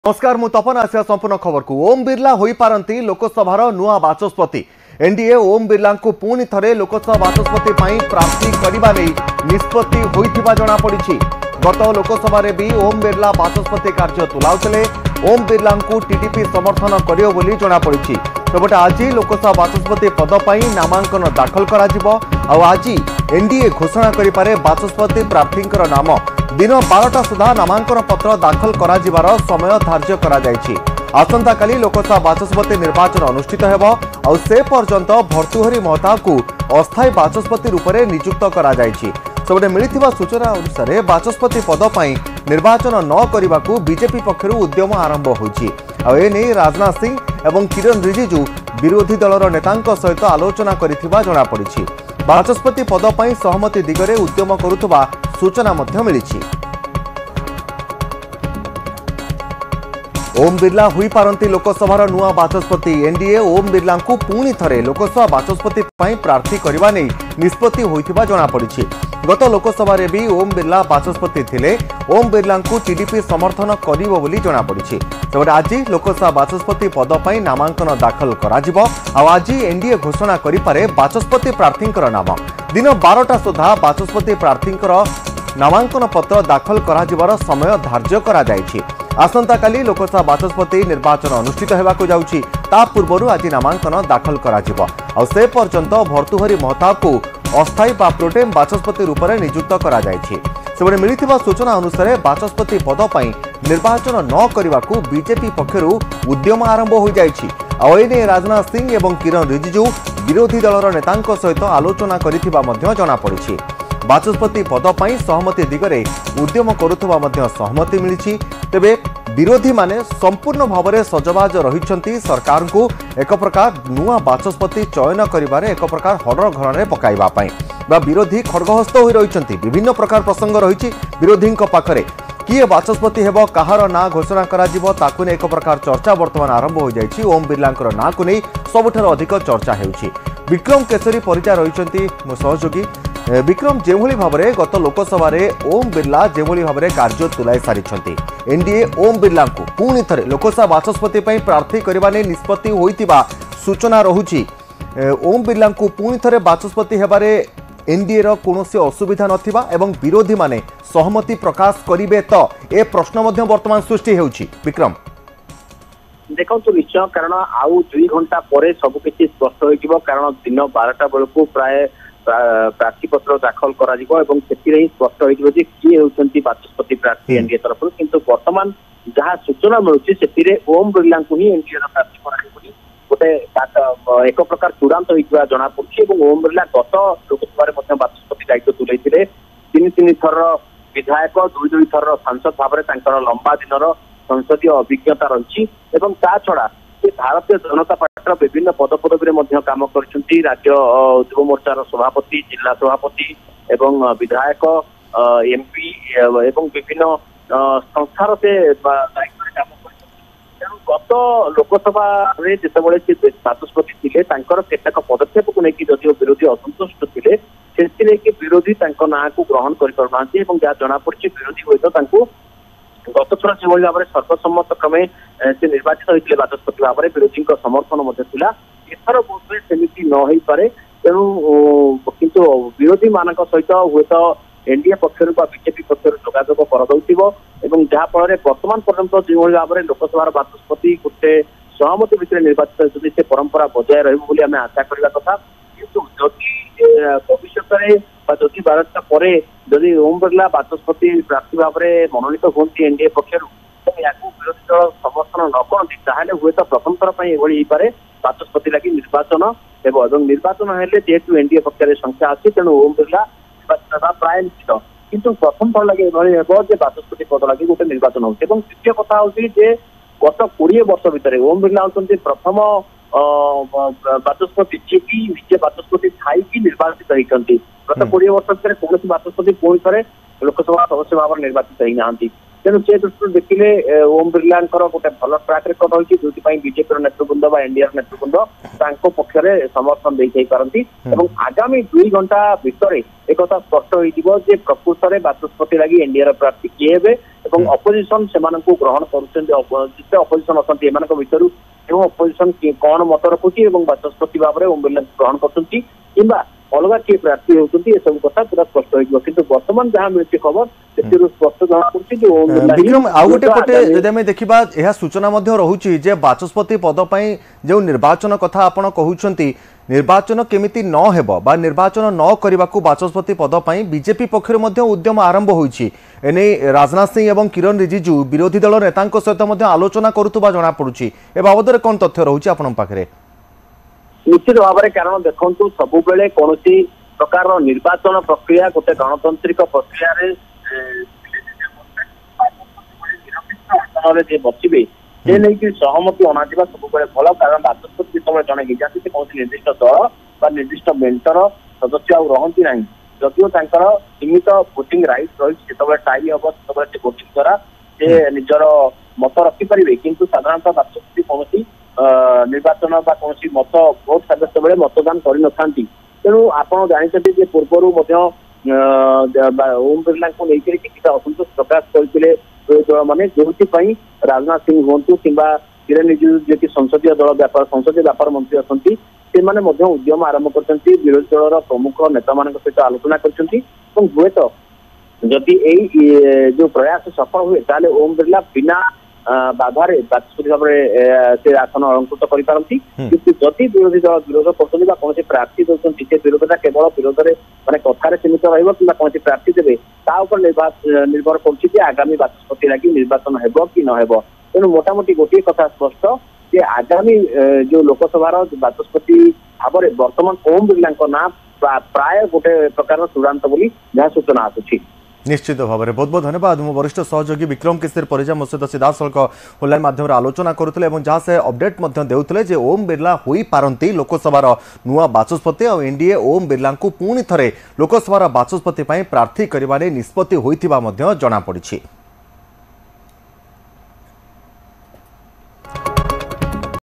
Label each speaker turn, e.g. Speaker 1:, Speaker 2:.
Speaker 1: नमस्कार मु तपन आसिया संपूर्ण खबर को। ओम बिरला होई पारंती लोकसभा नुआ बाचस्पति। एनडीए ओम बिरला को पुणी थरे लोकसभा बाचस्पति प्रार्थी करने नहीं निष्पत्ति होइथिबा जणा पड़िछि। गत लोकसभा रे भी ओम बिरला बाचस्पति कार्य तुलाउतले। ओम बिरला को टीडीपी समर्थन करियो बोली जणा पड़िछि। तेबटे आज लोकसभा बाचस्पति पद पर नामांकन दाखल करा जिवो। आज एनडीए घोषणा करि पारे बाचस्पति प्रार्थी नाम। दिन 12टा सुधा नामांकन पत्र दाखल करा जिवार समय धार्य करा जायछि। आसंता काली लोकसभा बाचस्पति निर्वाचन अनुष्ठित हेबो और से पर्यंत भर्तृहरि महताब को अस्थायी बाचस्पति रूप में नियुक्त करा जायछि। सबने मिलिथिबा सूचना अनुसार बाचस्पति पद पर निर्वाचन न करने को बीजेपी पक्षरु उद्यम आरंभ होइछि। आ एने राजनाथ सिंह एवं किरण रिजिजू विरोधी दलर नेतांक सहित आलोचना करिथिबा जणा पड़िछि। बाचस्पति पद पर सहमति दिगरे उद्यम करुथबा सूचना मध्य मिलिछि। ओम बिरला हुई पारंती लोकसभा नुआ बाचस्पति। एनडीए ओम बिरला को पुणी थरे लोकसभा बाचस्पति प्रार्थी करने नहीं निष्पत्ति होइथिबा जणा पड़िछि। गत लोकसभा रे भी ओम बिरला बाचस्पति थिले। ओम बिरला को टीडीपी समर्थन करिवो बोली जणा पड़िछि। तेबे आज लोकसभा बाचस्पति पद पर नामांकन दाखल करा जिवो। आज एनडीए घोषणा करि पारे बाचस्पति प्रार्थींकर नाम। दिन 12टा सुधा बाचस्पति प्रार्थींकर नामांकन पत्र दाखल करा जिवार समय धार्य करा जायछि। आसंता काली लोकसभा बाचस्पति निर्वाचन अनुष्ठित हेबाकु जाउछि। ता पूर्वरु आज नामांकन दाखल करा जिवो और से पर्यंत भर्तृहरि महताब को अस्थायी प्रोटेम बाचस्पति रूप में नियुक्त करा जायछि। सेबने मिलिथिबा सूचना अनुसार बाचस्पति पद पर निर्वाचन न करने को बीजेपी पक्षरु उद्यम आरंभ हो जायछि। आ एने राजनाथ सिंह एवं किरण रिजिजू विरोधी दलर नेतांक सहित आलोचना करिथिबा मध्य जणा पड़िछि। बाचस्पति पद पर सहमति दिगरे उद्यम करुथबा मध्य सहमति मिलिछि। तेबे विरोधी माने संपूर्ण भाव में सजबाज रहिछंती सरकार को एक प्रकार नुआ बाचस्पति चयन करिबारे एक प्रकार हर घर पकाइबा पई बा विरोधी खड़गहस्त होई रहिछंती। विभिन्न प्रकार प्रसंग रहिछि विरोधी पाखरे। किए बाचस्पति हेबो कहार ना घोषणा करा जिवो ताकु ने एक प्रकार चर्चा वर्तमान आरंभ हो जायछि। ओम बिरलांकर ना को नहीं सबुठार अधिक चर्चा हेउछि। विक्रम केसरी परिचय रहिछंती मो सहयोगी विक्रम। जेभली भाव में गत लोकसभा रे ओम बिरला जेभली भाव में कार्य तुलाई सारी। एनडीए ओम बिरला को पुणी थरे लोकसभा बाचस्पति प्रार्थी करने निष्पत्ति होइतिबा सूचना रहुछि। ओम बिरला को पुणी थरे बाचस्पति हेबारे एनडीए रो कोनोसी असुविधा नथिबा एवं विरोधी माने सहमति प्रकाश करिवे तो ए प्रश्न मध्य वर्तमान सृष्टि हेउछि। विक्रम
Speaker 2: देखो निश्चय कारण आउ 2 घंटा पर सबकि स्पष्ट हो कारण दिन 12टा बेलू प्राय प्रार्थी पत्र दाखल करा जिवो एवं सेतिरे स्पष्ट होइबो जे किए होउछंती बाचस्पति प्रार्थी एनडीए तरफ। किंतु वर्तमान जहां सूचना मिलुछि सेतिरे ओम बिरला को ही एनडीए रो प्रार्थी कराइ बोली गोटे एक प्रकार चूड़ांत होइबा जणा पड़छि। एवं ओम बिरला गत लोकसभा रे मध्ये बाचस्पति दायित्व तुलैथिले। 3 थर विधायक 2 थर सांसद भाव में तांकर लंबा दिनर संसदीय अभिज्ञता रही। एवं ता छड़ा भारतीय जनता पार्टी विभिन्न पदपदवी में काम करछंती। राज्य युव मोर्चार सभापति जिला सभापति एवं विधायक एमपी एवं विभिन्न संस्थार से दायित्व काम कर। गत लोकसभा रे जेतेबेले से बाचस्पति थिले तांकर केतक पदक्षेप को लेकिन जदिओ विरोधी असंतुष्ट थिले सेति कि विरोधी तांको ना को ग्रहण करि परनांती एवं जा जणा पड़छि विरोधी होइतो तांको गत थर जो भाव में सर्वसम्मत क्रमे से निर्वाचित होते बाचस्पति भाव में विरोधी समर्थन एथर बोधे सेमती न हो पारे। तेणु किंतु विरोधी मान सहित हुए तो एनडीए पक्षर बीजेपी पक्षर जोगाजोग कर जहाँफल बर्तमान पर्यंत जो भाव में लोकसभा बाचस्पति गोटे सहमति भितर निर्वाचित होती से परंपरा बजाय रही आशा करने कथा। किंतु जदि भविष्य में जदि 12टा पर जदि ओम बिरला बाचस्पति प्रार्थी भाव में मनोनीत होती एनडीए पक्षर विरोधी दल समर्थन न करती ताहले हुए तो प्रथम थर पर पारे बाचस्पति लगी निर्वाचन एवं निर्वाचन हेले जेहेतु एनडीए पक्ष संख्या अच्छी तेणु ओम बिरला निर्वाचन प्राय निश्चित। किंतु प्रथम थर लगे बाचस्पति पद लगे गोटे निर्वाचन होती। द्वितीय कथा हूँ गत 20 वर्ष भितर ओम बिरला होती प्रथम बाचस्पति जी निजे बाचस्पति थी निर्वाचित होती। गत 20 वर्ष भितर कौन बाचस्पति पुणी थे लोकसभा सदस्य भाव में निर्वाचित होना। तेणु से दृष्टि देखिले ओम बिरला गोटे भल ट्राक रेकर्ड रही जो बीजेपी नेतृवृंद एनडीए नेतृवृंद पक्ष समर्थन दे पारती। आगामी 2 घंटा भितर एक स्पष्ट हो प्रकृत में बाचस्पति लगी एनडीए प्रार्थी किए ଏବଂ ଅପୋଜିସନ ସେମାନଙ୍କୁ ଗ୍ରହଣ କରୁଛନ୍ତି। ଯେତେ ଅପୋଜିସନ ଅଛନ୍ତି ଏମାନଙ୍କ ଭିତରୁ କେଉଁ ଅପୋଜିସନ କଣ ମତ ରଖୁଛି ଏବଂ ବାଚସ୍ପତି ଭାବରେ ଓମ୍ ବିର୍ଲାଙ୍କୁ ଗ୍ରହଣ କରୁଛନ୍ତି କିମ୍ବା अलग किए प्रार्थी होती सब कथा पूरा स्पष्ट हो किंतु वर्तमान जहाँ मिलती खबर से स्पष्ट जना
Speaker 1: विक्रम आउ गोटे पटे जदि आम देखा यह सूचना रहुची जे बाचस्पति पद पर जो निर्वाचन कथा आपण कहउछंती निर्वाचन केमिति न हेबो बा निर्वाचन न करने को बाचस्पति पद पर बीजेपी पक्षर उद्यम आरंभ होईछि एने राजनाथ सिंह एवं किरण रिजिजू विरोधी दल नेता सहित आलोचना करुवा जना पड़ुछि ए बाबद कौन तथ्य रहुछि आपण पाखरे?
Speaker 2: निश्चित भाव में कारण देखु सब बेले कौन प्रकार निर्वाचन प्रक्रिया गोटे गणतांत्रिक प्रक्रिया बचे से नहीं सहमति अणाजा सब भल कारण बाचस्पति जो जड़े जाती कौन निर्दिष्ट दल बा निर्दिष्ट मेंटर सदस्य आंती ना जदिव सीमित भोटिंग राइट रही टाई हम से भोटिंग द्वारा से निजर मत रखिपारे किंतु साधारणतः बाचस्पति कौन निर्वाचन बा कौन मत भोट साब्यस्त बेले मतदान कर तेणु आपड़ जानते पूर्वर ओम बिरला को लेकर किसी असंतोष प्रकाश करते दल मैंने जो राजनाथ सिंह हूँ कि किरण रिजिजू जी संसदीय दल व्यापार संसदीय व्यापार मंत्री अच्छा से उद्यम आरंभ कर विरोधी दल प्रमुख नेता मान सहित आलोचना कर तो जदि यही जो प्रयास सफल हुए ताले ओम बिरला बिना बाधारे बाचस्पति भाव से आसन अलंकृत करपारती किंतु जदि विरोधी दल विरोध कर कौन प्रार्थी दौरान से विरोधता केवल विरोध में माने कथार सीमित रौन प्रार्थी देवे निर्भर कर आगामी बाचस्पति लगी निर्वाचन हेब कि नहेब तेणु मोटामोटी गोटे कथा स्पष्ट जे आगामी जो लोकसभा बाचस्पति भाव में वर्तमान ओम बिरला ना प्राय गोटे प्रकार चूड़ांत बोली जहाँ सूचना आसुची।
Speaker 1: निश्चित भाव में बहुत बहुत धन्यवाद मो वरिष्ठ सहयोगी विक्रम किशोर परिजा मो सहित सीधा सड़क ऑनलाइन माध्यम आलोचना करुले जहाँ से अपडेट देउथिले जे ओम बिरला होई पारंती लोकसभार नुआ बाचस्पति और एनडीए ओम बिरला को पुणी थरे लोकसभार बाचस्पति प्रार्थी करने निष्पत्ति होइथिबा जना पड़िछि।